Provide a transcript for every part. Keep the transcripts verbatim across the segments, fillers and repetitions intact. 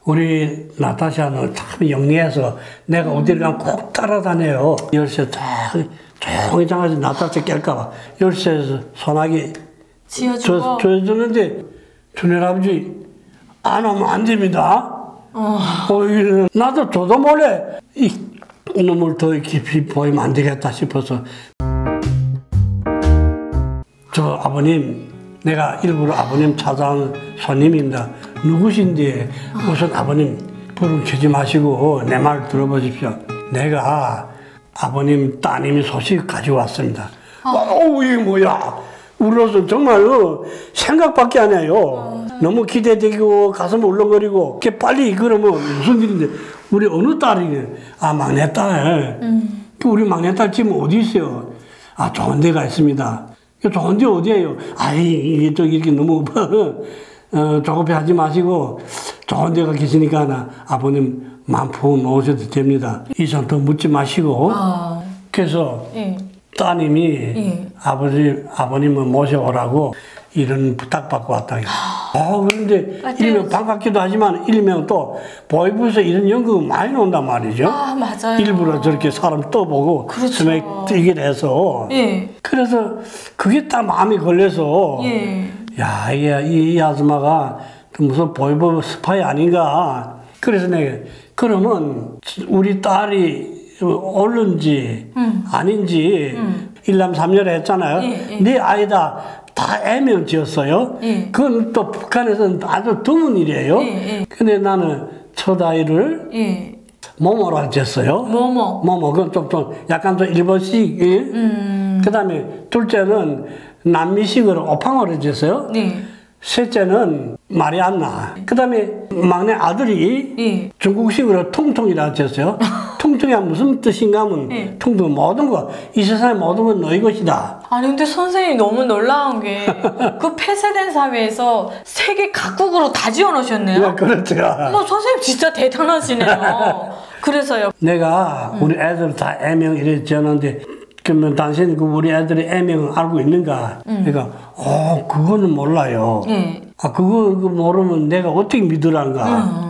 우리 나타샤는 참 영리해서 내가 음. 어디를 가면 꼭 따라다녀요. 열쇠 쫙 조용히 장가서 나타샤 깰까봐 열쇠에서 소나기 지어주고 줘주는데 주님 아버지 안 하면 안 됩니다. 어. 어, 나도 저도 몰래 이 눈물 더 깊이 보이면 안 되겠다 싶어서 저 아버님 내가 일부러 아버님 찾아온 손님입니다. 누구신데 우선 아버님 부름 켜지 마시고 내 말 들어보십시오. 내가 아버님 따님이 소식 가지고 왔습니다. 어, 어 이게 뭐야? 우리로서 정말 생각밖에 안 해요. 어. 너무 기대되고 가슴 울렁거리고 빨리 그러면 무슨 일인데 우리 어느 딸이 아 막내딸 음. 우리 막내딸 지금 어디 있어요? 아 좋은 데가 있습니다. 좋은 데 어디예요? 아이 또 이렇게 너무 어, 조급해하지 마시고 좋은 데가 계시니까 나 아버님 마음 푹 놓으셔도 됩니다. 이상 더 묻지 마시고 어. 그래서 예. 따님이 예. 아버지 아버님을 모셔오라고 이런 부탁받고 왔다. 아 그런데 일명 반갑기도 하지만 일명 또 보이부에서 이런 연극 많이 나온단 말이죠. 아 맞아요. 일부러 저렇게 사람 떠보고 그렇죠. 스맥 뛰기를 해서 예. 그래서 그게 딱 마음이 걸려서 예. 야, 이, 이 아줌마가 무슨 보이부 스파이 아닌가. 그래서 내가 그러면 우리 딸이 옳은지 음. 아닌지 음. 일남삼녀를 했잖아요. 예, 예. 네 아이다 다 애명 지었어요. 예. 그건 또 북한에서는 아주 드문 일이에요. 예, 예. 근데 나는 첫 아이를 예. 모모라고 지었어요. 모모. 모모. 그건 좀, 좀 약간 좀 일본식. 예? 음. 그 다음에 둘째는 남미식으로 오팡어를 지었어요. 네. 셋째는 마리안나. 그 다음에 막내 아들이 예. 중국식으로 통통이라고 지었어요. 통통이 무슨 뜻인가 하면 예. 통통 모든 거, 이 세상의 모든 건 너희 것이다. 아니 근데 선생님 너무 놀라운 게 그 폐쇄된 사회에서 세계 각국으로 다 지어놓으셨네요. 네, 그렇죠. 뭐 선생님 진짜 대단하시네요. 그래서요. 내가 우리 애들 다 애명 이래 지었는데 그러면 당신 그 우리 애들의 애명을 알고 있는가? 음. 그러니까 어 그거는 몰라요. 예. 아 그거 모르면 내가 어떻게 믿으란가?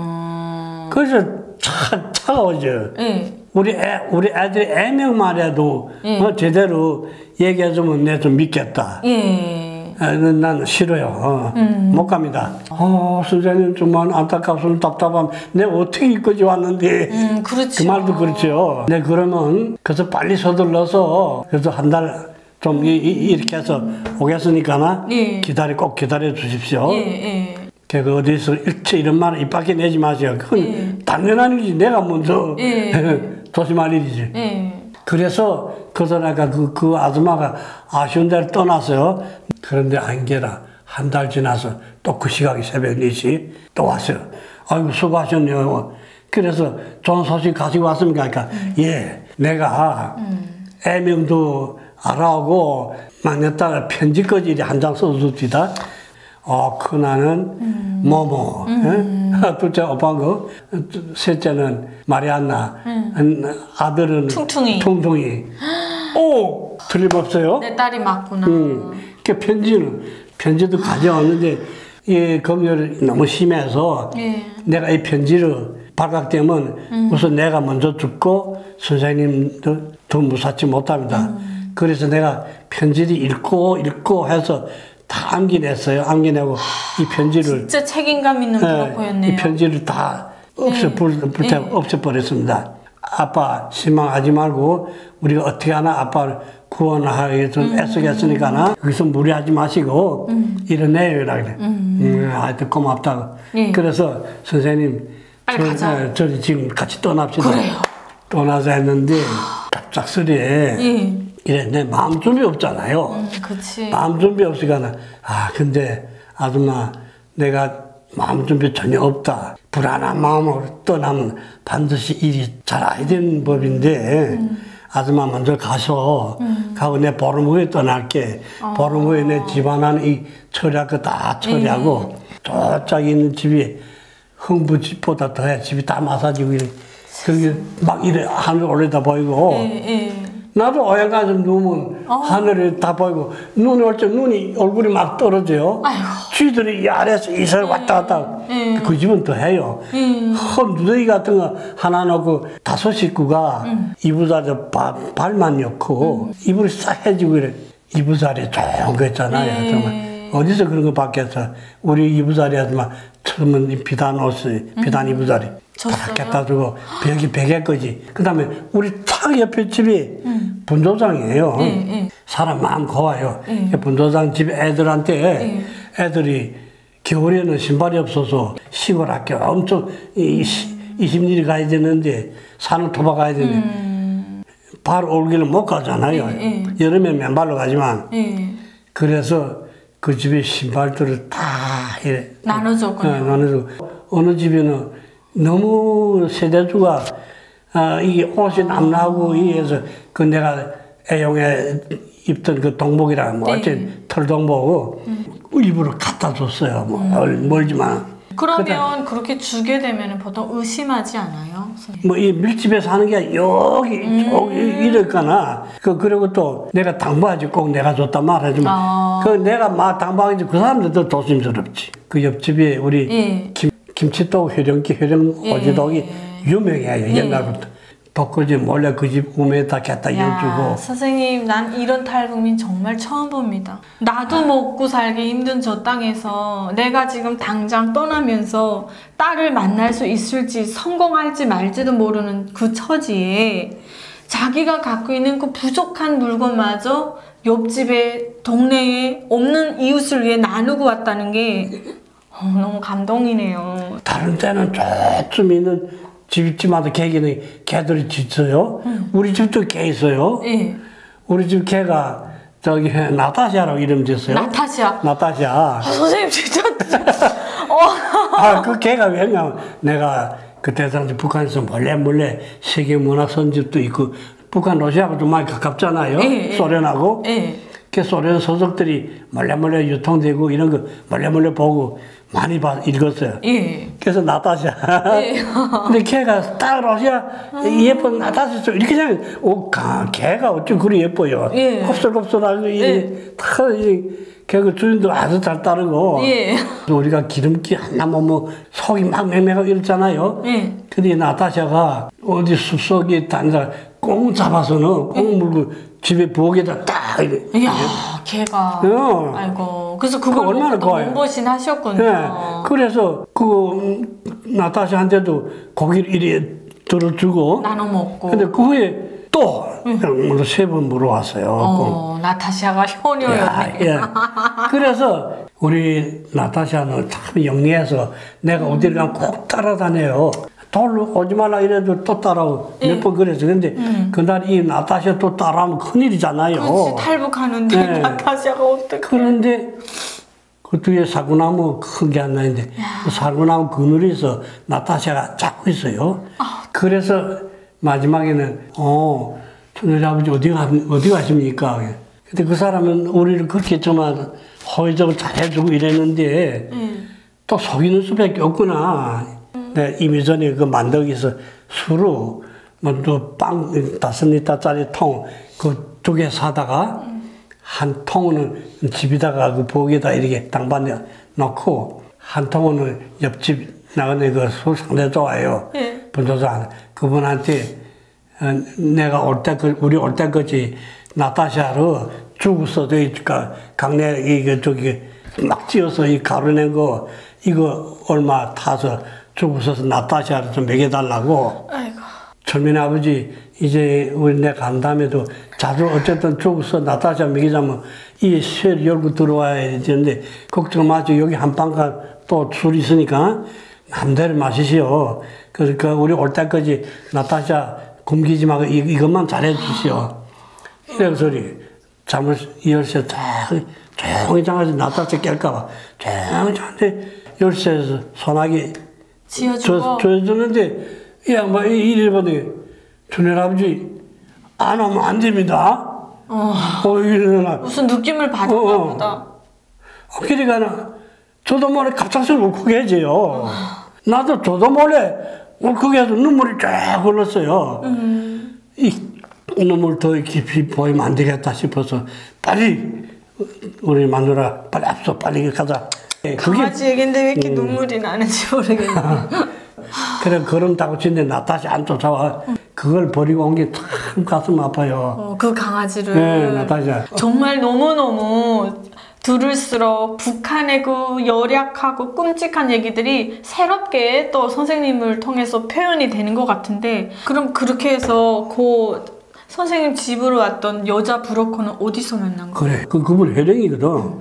음. 그래서 차 차가워져. 예. 우리 애 우리 애들의 애명만 해도 예. 어, 제대로 얘기해주면 내가 좀 믿겠다. 예. 아, 난 싫어요. 어. 음. 못 갑니다. 어 선생님 좀만 안타깝습니다. 답답함. 내가 어떻게 이까지 왔는데. 음, 그렇죠. 그 말도 그렇죠. 네, 그러면 그래서 빨리 서둘러서 그래서 한 달 좀 이렇게 해서 오겠으니까나 예. 기다려 꼭 기다려 주십시오. 예, 예. 그 어디서 일체 이런 말을 입 밖에 내지 마세요. 그건 예. 당연한 일이지. 내가 먼저 예. 조심할 일이지. 예. 그래서 그래서 내가 그, 그 아줌마가 아쉬운 데를 떠났어요. 그런데 안개라 한 달 지나서 또 그 시각이 새벽 네 시 또 왔어요. 아이고 수고하셨네요. 그래서 좋은 소식 가지고 왔습니까? 그러니까 음. 예, 내가 음. 애명도 알아오고 막내딸 편지까지 한 장 써줍니다. 어, 큰아는 음. 모모, 음. 예? 둘째 오빠고, 셋째는 마리안나, 음. 아들은 퉁퉁이. 퉁퉁이. 오, 틀림없어요. 내 딸이 맞구나. 음. 그 편지는 편지도 가져왔는데 이 검열이 너무 심해서 예. 내가 이 편지를 발각되면 음. 우선 내가 먼저 죽고 선생님도 더 무사치 못합니다. 음. 그래서 내가 편지를 읽고 읽고 해서 다 암기냈어요. 암기내고 이 편지를 진짜 책임감 있는 그런 거였네요. 이 편지를 다 없애 불태 네. 없애버렸습니다. 아빠 실망하지 말고 우리가 어떻게 하나 아빠를 구원하기 위해서 음. 애쓰겠으니까나 여기서 무리하지 마시고 음. 이러네요. 이렇게. 음. 음, 하여튼 고맙다고. 네. 그래서 선생님 빨리 저, 가자. 저희 지금 같이 떠납시다. 그래요. 떠나자 했는데 갑작스레 네. 이래 내 마음 준비 없잖아요. 음, 그치. 마음 준비 없으니까 아 근데 아줌마 내가 마음 준비 전혀 없다. 불안한 마음으로 떠나면 반드시 일이 잘 안 되는 법인데 음. 아줌마 먼저 가서 음. 가고 내 보름 후에 떠날게. 어. 보름 후에 내 집안한 이 처리할 거 다 처리하고 음. 저쪽에 있는 집이 흥부집보다 더해. 집이 다 마사지고 이래. 그게 막 이래 하늘 올려다 보이고 에, 에. 나도 어양 가서 누우면 어. 하늘이 다 보이고 눈이 올 때 눈이 얼굴이 막 떨어져요. 아이고. 쥐들이 이 아래에서 이슬 왔다 갔다 예. 그 집은 더 해요. 음. 큰 누더기 같은 거 하나 놓고 다섯 식구가 음. 이부자리 발만 넣고 이불이 싸해지고 이래. 이부자리 좋은 거 있잖아요. 예. 정말 어디서 그런 거 받겠어. 우리 이부자리에서만 처음은 비단 옷을 비단 음. 이부자리 다 갖다 주고 벽이 베개 거지. 그 다음에 우리 탁 옆에 집이 음. 분조장이에요. 예, 예. 사람 마음 고와요. 예. 분조장 집 애들한테 예. 애들이 겨울에는 신발이 없어서 시골 학교 엄청 이십 리를 가야 되는데 산을 도박 가야 되는데 음. 발 올기는 못 가잖아요. 예, 예. 여름에 맨발로 가지만 예. 그래서 그 집에 신발들을 다 이래 나눠줬군요. 어, 나눠주고 어느 집에는 너무 세대주가 아, 이게 옷이 남나고 이래서 그 내가 애용에 입던 그 동복이랑 뭐 네. 어째 털동복 음. 일부러 갖다 줬어요. 뭐 음. 멀지만. 그러면 그렇게 주게 되면 보통 의심하지 않아요? 뭐 이 밀집에 사는 게 여기 음. 저기 이럴까나 그 그리고 또 내가 당부하지 꼭 내가 줬단 말하지만 아. 그 내가 막 당부하지 그 사람들도 조심스럽지. 그 옆집에 우리 예. 김 김치떡 회령기 회령 예. 오지떡이 유명해요. 예. 옛날부터. 독거지 몰래 그 집 우매에다 갖다 야, 여주고. 선생님, 난 이런 탈북민 정말 처음 봅니다. 나도 먹고 살기 힘든 저 땅에서 내가 지금 당장 떠나면서 딸을 만날 수 있을지 성공할지 말지도 모르는 그 처지에 자기가 갖고 있는 그 부족한 물건마저 옆집에 동네에 없는 이웃을 위해 나누고 왔다는 게 어, 너무 감동이네요. 다른 때는 저쯤 있는 집집마다 개기는 개들이 짖어요. 음. 우리 집도 개 있어요. 예. 우리 집 개가 저기 나타샤라고 이름 지었어요. 나타샤. 나타샤. 아, 선생님 진짜. 어. 아, 그 개가 왜냐면 내가 그때 당시 북한에서 몰래 몰래 세계 문화 선집도 있고 북한 러시아하고 좀 많이 가깝잖아요. 예, 예. 소련하고. 예. 그 소련 서적들이 몰래 몰래 유통되고 이런 거 몰래 몰래 보고 많이 봐, 읽었어요. 예. 그래서 나타샤. 예. 근데 걔가 딱 러시아 예쁜 나타샤 이렇게 생각. 오, 걔가 어쩜 그리 예뻐요. 예. 곱슬곱슬하고 예. 다 걔그 주인도 아주 잘 따르고. 예. 우리가 기름기 하나 뭐 속이 막 맹맹하고 이렇잖아요. 예. 근데 나타샤가 어디 숲속에 다니다꽁 잡아서는 꽁 물고 집에 부엌에다 딱 이래. 이야, 걔가. 어. 아이고. 그래서 그걸 그거 얼마나 보고 또 좋아요. 몸보신 하셨군요. 네. 그래서 그 나타샤한테도 고기를 이래 들어주고. 나눠 먹고. 근데 그 후에 또 세 번 물어왔어요. 어, 나타샤가 효녀였네. 예. 그래서 우리 나타샤는 참 영리해서 내가 음. 어디를 가면 꼭 따라다녀요. 돌로 오지 말라 이래도 또 따라오고 예. 몇 번 그랬어. 근데 음. 그날 이 나타샤 또 따라하면 큰일이잖아요. 그렇지, 탈북하는데 네. 나타샤가 어떡해. 그런데 그 뒤에 사고나무 큰 게 하나 있는데 그 사고나무 그늘에서 나타샤가 잡고 있어요. 아. 그래서 마지막에는 어 천여자 아버지 어디 가 어디 가십니까? 근데 그 사람은 우리를 그렇게 정말 호의적으로 잘해주고 이랬는데 음. 또 속이는 수밖에 없구나. 네, 이미 전에 그 만덕에서 수로 뭐또빵 다섯 리터짜리 통 그 두 개 사다가 음. 한 통은 집에다가 그 부엌에다 이렇게 당반에 넣고 한 통은 옆집 나가는 그 술 상대 좋아요. 예. 분조장 그분한테 어, 내가 올 때 그 우리 올 때까지 나타샤로 죽었어. 저기가 강내 이게 저기 막 찧어서 이 가루낸 거 이거 얼마 타서 죽어서 나타샤를 좀 먹여달라고. 아이고. 철민이 아버지 이제 우리 내 간 다음에도 자주 어쨌든 죽어서 나타샤 먹이자면 이 쇠를 열고 들어와야 되는데 걱정 마시고 여기 한방가 또 술 있으니까 마음대로 마시시오. 그러니까 우리 올 때까지 나타샤 굶기지 말고 이, 이것만 잘해 주시오. 이런 소리. 잠을 열쇠 쫙 조용히 장가서 나타샤 깰까봐 조용히 자는데 열쇠에서 소나기 지어주고. 줘주는데 이 양반 이래 보니 준현 아버지 안 오면 안 됩니다. 어. 어 이러나 무슨 느낌을 받았나 어, 어. 보다. 그러니까 저도 몰래 갑작스레 울컥 해져요. 나도 저도 몰래 울컥해서 눈물이 쫙 흘렀어요. 음. 이 눈물 더 깊이 보이면 안 되겠다 싶어서 빨리 우리 마누라 빨리 앞서 빨리 가자. 그게 강아지 얘긴데 왜 이렇게 음. 눈물이 나는지 모르겠네. 그래 걸음 타고 치는데 나 다시 안 쫓아와. 응. 그걸 버리고 온 게 참 가슴 아파요. 어, 그 강아지를. 네, 나타샤. 정말 너무너무 들을수록 북한의 그 열약하고 끔찍한 얘기들이 새롭게 또 선생님을 통해서 표현이 되는 것 같은데, 그럼 그렇게 해서 그 선생님 집으로 왔던 여자 브로커는 어디서 만난 거예요? 그래, 그, 그분 회령이거든. 응.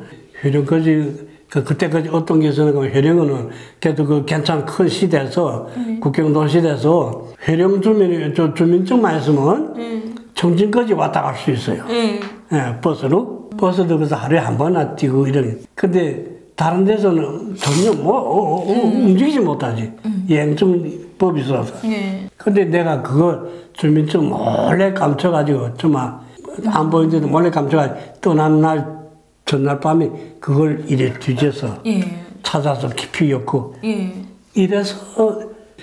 회령까지, 그, 그때까지 어떤 게 있었는가, 회령은 그래도 그 괜찮은 큰 시대에서, 응. 국경도 시대에서 회령 주민이, 저 주민증만 있으면 응. 청진까지 왔다 갈 수 있어요. 응. 예, 버스로. 버스도 그래서 하루에 한 번이나 뛰고 이런. 근데 다른 데서는 전혀 뭐, 어, 어, 음. 움직이지 못하지. 음. 여행증법이 있어서. 예. 근데 내가 그거 주민증 몰래 감춰가지고, 정말 안 보이는데도 몰래 감춰가지고, 떠난 날, 전날 밤에 그걸 이래 뒤져서 예. 찾아서 깊이 엮고. 예. 이래서,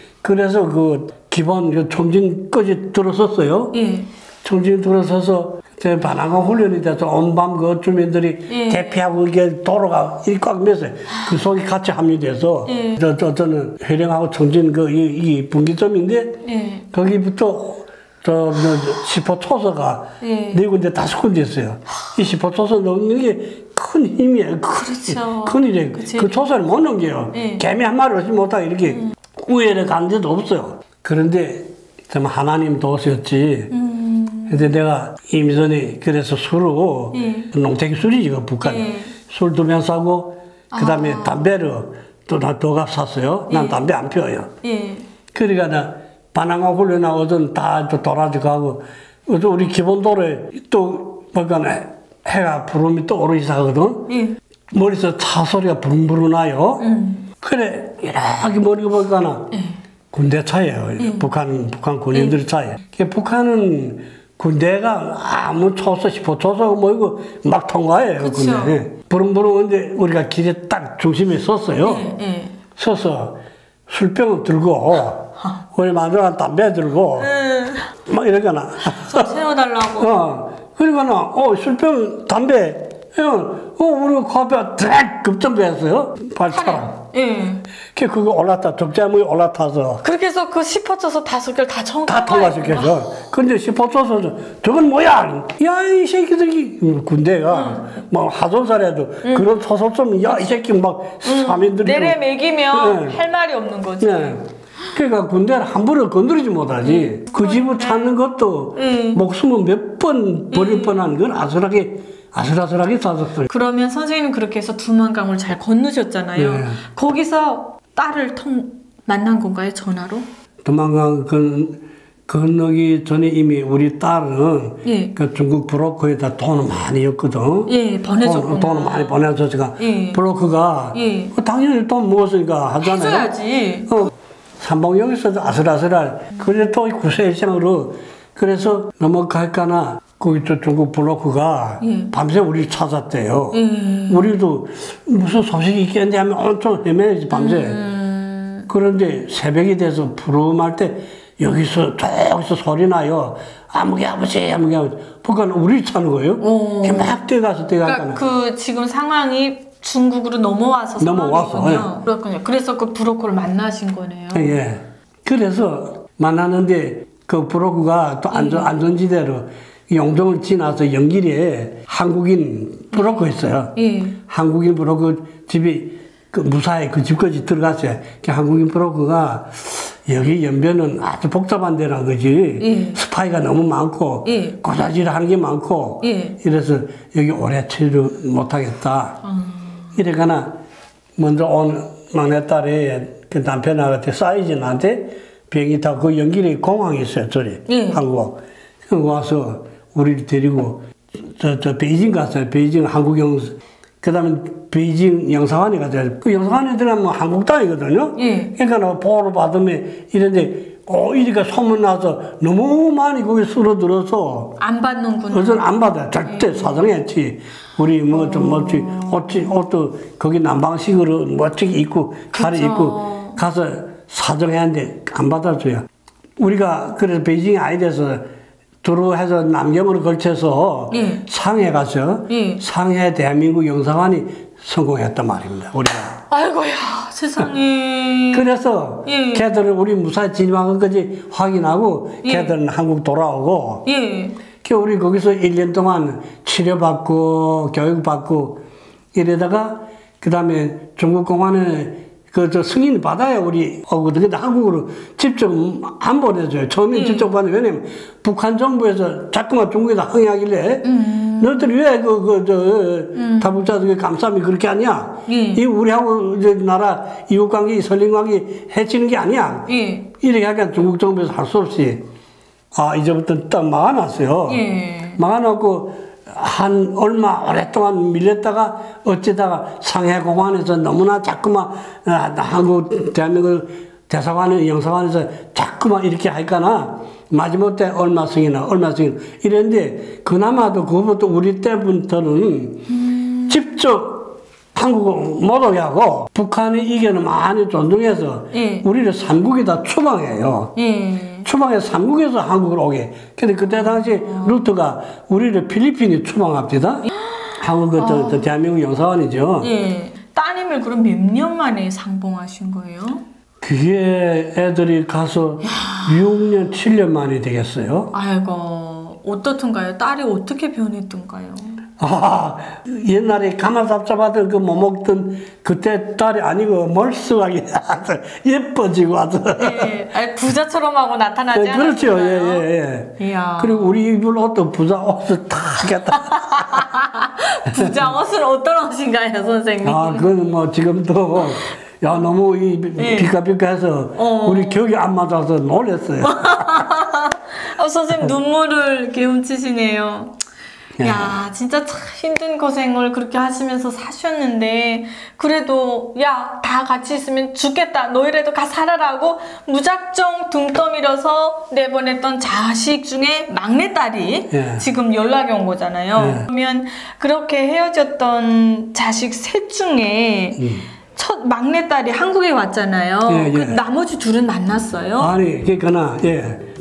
그래서 그 기본 그 총진까지 들어섰어요. 예. 총진 들어서서 제 반항공 훈련이 돼서 온밤 그 주민들이 예. 대피하고 이게 도로가 일꽉 mes어요. 그 속에 같이 합류돼서 예. 저, 저, 저는 회령하고 청진 그, 이, 이 분기점인데 예. 거기부터 저, 저, 시포 초소가 예. 네 군데 다섯 군데 있어요. 이 시포 초소 넣는 게 큰 힘이에요. 그렇죠. 큰 일이에요. 그치. 그 초소를 못 넘겨요. 예. 개미 한 마리 없이 못하고 이렇게 음. 우회를 간 데도 없어요. 그런데 정말 하나님 도우셨지. 음. 근데 내가 이미 전에 그래서 술을 예. 농태기 술이지 그 북한 예. 술 두 병 사고 그 다음에 아. 담배를 또 나 도갑 샀어요. 난 예. 담배 안 피워요. 예. 그러니까 나 반항공 훈련하고든 다 돌아지 가고 우리 기본도로에 또 뭐가 해가 부름이 또 오르기 시작하거든. 예. 머리에서 차 소리가 부릉부릉 나요. 음. 그래 이렇게 머리가 보니까 예. 군대 차예요. 예. 북한 북한 군인들 예. 차예요. 북한은 군대가 아무 초소, 시포 초소 뭐 이거 막 통과해요. 그쵸. 군대. 부릉부릉한데 우리가 길에 딱 중심에 섰어요. 예, 예. 서서 술병을 들고 우리 마누라 담배 들고 음. 막 이러거나. 저 세워달라고. 어. 그러거나 어 술병 담배 어, 우리 그 앞에 드랙 급정거했어요. 발차랑. 예. 그 그거 올라타, 적자무에 올라타서. 그렇게 해서 그 시퍼쳐서 다섯 개를 다 청, 다 통과시켜서. 근데 시퍼쳐서, 저건 뭐야? 야, 이 새끼들이, 군대가, 음. 뭐, 하도살에도 음. 그런 소속점, 야, 이 새끼 막, 음. 사민들이. 내래 매기면 네. 할 말이 없는 거지. 네. 그러니까 군대를 함부로 건드리지 못하지. 음. 그 집을 찾는 것도 음. 목숨을 몇 번 버릴 음. 뻔한 건 아슬하게 아슬아슬하게 쌌었어요. 그러면 선생님은 그렇게 해서 두만강을 잘 건너셨잖아요. 네. 거기서 딸을 통 만난 건가요? 전화로? 두만강 건, 건너기 전에 이미 우리 딸은 예. 그 중국 브로커에다 돈을 많이 였거든. 예, 보내줬구나. 돈, 돈을 많이 보내줬으니까 예. 브로커가 예. 당연히 돈 먹었으니까 하잖아요. 해줘야지. 어, 삼봉역에서도 아슬아슬할. 그래 또 구세일생으로 그래서 넘어갈까나 거기 저 중국 브로커가 예. 밤새 우리를 찾았대요. 예. 우리도 무슨 소식이 있겠는데 하면 엄청 헤매지 밤새. 음. 그런데 새벽이 돼서 부름할 때 여기서 저기서 소리 나요. 아무개 아버지 아무개 아버지. 북한 우리를 찾는 거예요. 막 뛰어가서 뛰어가서. 그러니까 그 지금 상황이 중국으로 넘어와서 넘어와서. 예. 그렇군요. 그래서 그 브로커를 만나신 거네요. 예. 그래서 만나는데 그 브로커가 또 안전, 예. 안전지대로 용동을 지나서 연길에 한국인 브로커 있어요. 예. 한국인 브로커 집이 그 무사히 그 집까지 들어갔어요. 그 한국인 브로커가 여기 연변은 아주 복잡한 데란 거지. 예. 스파이가 너무 많고 예. 고자질 하는 게 많고 예. 이래서 여기 오래 체류 못하겠다. 음. 이래가나 먼저 온 막내딸이 그 남편한테 사이즈 나한테 비행기 타고 그 연길에 공항이 있어요. 저리 예. 한국. 그 와서 우리를 데리고 저, 저 베이징 갔어요. 베이징 한국영 그 다음에 베이징 영사관에 갔어요. 그 영사관에 들어가면 한국 땅이거든요. 예. 그러니까 보호를 받으면 이런데 어 이리가 소문나서 너무 많이 거기 쓸어들어서 안 받는구나. 그래서 안 받아요. 절대 예. 사정했지. 우리 뭐 좀 멋지 옷 옷도 거기 남방식으로 멋지게 입고 가리 입고 가서 사정했는데 안 받아줘요. 우리가 그래서 베이징에 아이 돼서 들어해서 남경으로 걸쳐서 예. 상해 가서 예. 상해 대한민국 영사관이 성공했단 말입니다. 우리가. 아이고야 세상에. 그래서 예. 걔들은 우리 무사히 진입한 것까지 확인하고 예. 걔들은 한국 돌아오고 예. 그 우리 거기서 일 년 동안 치료받고 교육받고 이러다가 그 다음에 중국 공안에 그 저 승인 받아야 우리 오거든. 근데 한국으로 직접 안 보내줘요. 처음에 예. 직접 보내. 왜냐면 북한 정부에서 자꾸만 중국에다 항의하길래 음. 너희들이 왜 그 그 저 음. 다북자들 감싸움이 그렇게 하냐? 예. 이 우리하고 이제 나라 이웃 관계, 설린 관계 해치는 게 아니야. 예. 이렇게 하니까 중국 정부에서 할 수 없이 아 이제부터 딱 막아놨어요. 예. 막아놓고 한 얼마 오랫동안 밀렸다가 어쩌다가 상해공안에서 너무나 자꾸만 아, 한국 대한민국 대사관에 영사관에서 자꾸만 이렇게 하니까나 마지못해 얼마 승이나 얼마 승이나 이랬는데 그나마도 그것부터 우리 때부터는 음. 직접 한국을 못 오게 하고 북한의 의견을 많이 존중해서 예. 우리를 삼국에다 추방해요. 예. 추방해 삼국에서 한국을 오게. 근데 그때 당시 루트가 우리를 필리핀에 추방합니다. 한국 그, 저, 저 대한민국 영사관이죠. 예. 따님을 그럼 몇 년 만에 상봉하신 거예요? 그게 애들이 가서 육 년, 칠 년 만에 되겠어요. 아이고 어떻든가요? 딸이 어떻게 변했던가요? 아, 옛날에 가마 잡잡하던 그 못 먹던 그때 딸이 아니고 멀쩡하게 예뻐지고 와서. 예. 아니, 부자처럼 하고 나타나지 네, 그렇죠. 예, 않았나요? 예, 예. 이야. 그리고 우리 입을 옷도 부자 옷을 다 갖다. 부자 옷은 어떤 옷인가요, 선생님? 아, 그건 뭐 지금도 야 너무 이 예. 비까비까해서 어. 우리 격이 안 맞아서 놀랐어요. 어, 선생님 눈물을 이렇게 훔치시네요. 예. 야, 진짜 참 힘든 고생을 그렇게 하시면서 사셨는데 그래도 야, 다 같이 있으면 죽겠다. 너희라도 가 살아라고 무작정 등 떠밀어서 내보냈던 자식 중에 막내딸이 예. 지금 연락이 온 거잖아요. 예. 그러면 그렇게 헤어졌던 자식 셋 중에 음. 첫 막내딸이 한국에 왔잖아요. 예, 예. 그 나머지 둘은 만났어요? 아니 그러니까 예